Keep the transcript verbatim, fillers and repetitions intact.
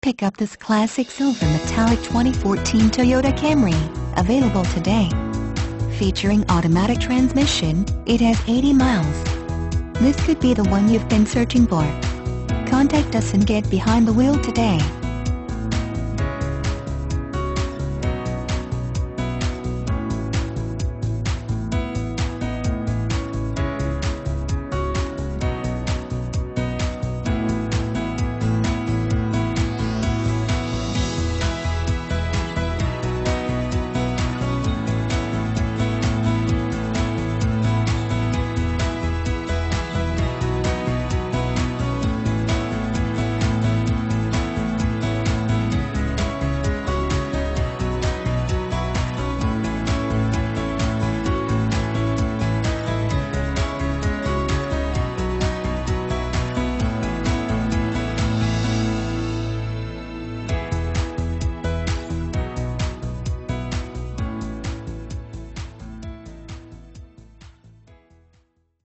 pick up this classic silver metallic twenty fourteen Toyota Camry, available today. Featuring automatic transmission, it has eighty miles. This could be the one you've been searching for. Contact us and get behind the wheel today.